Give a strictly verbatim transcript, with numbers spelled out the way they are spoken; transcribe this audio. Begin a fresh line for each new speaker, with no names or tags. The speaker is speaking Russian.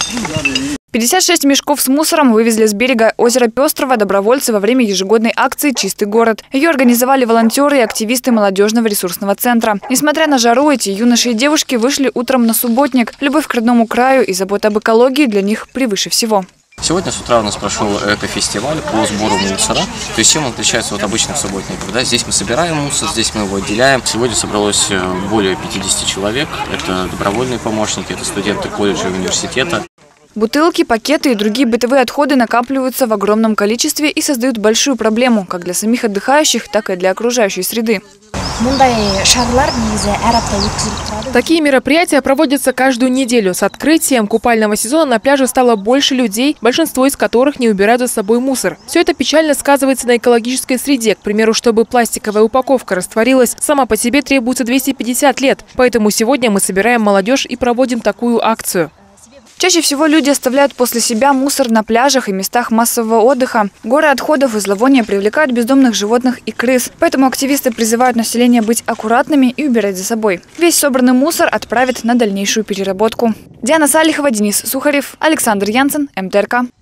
пятьдесят шесть мешков с мусором вывезли с берега озера Пестрого добровольцы во время ежегодной акции «Чистый город». Ее организовали волонтеры и активисты молодежного ресурсного центра. Несмотря на жару, эти юноши и девушки вышли утром на субботник. Любовь к родному краю и забота об экологии для них превыше всего.
Сегодня с утра у нас прошел эко-фестиваль по сбору мусора. То есть чем он отличается от обычных субботников? Да? Здесь мы собираем мусор, здесь мы его отделяем. Сегодня собралось более пятидесяти человек. Это добровольные помощники, это студенты колледжа и университета.
Бутылки, пакеты и другие бытовые отходы накапливаются в огромном количестве и создают большую проблему как для самих отдыхающих, так и для окружающей среды.
Такие мероприятия проводятся каждую неделю. С открытием купального сезона на пляже стало больше людей, большинство из которых не убирают за собой мусор. Все это печально сказывается на экологической среде. К примеру, чтобы пластиковая упаковка растворилась, сама по себе требуется двести пятьдесят лет. Поэтому сегодня мы собираем молодежь и проводим такую акцию.
Чаще всего люди оставляют после себя мусор на пляжах и местах массового отдыха. Горы отходов и зловония привлекают бездомных животных и крыс. Поэтому активисты призывают население быть аккуратными и убирать за собой. Весь собранный мусор отправят на дальнейшую переработку. Диана Салихова, Денис Сухарев, Александр Янсен, МТРК.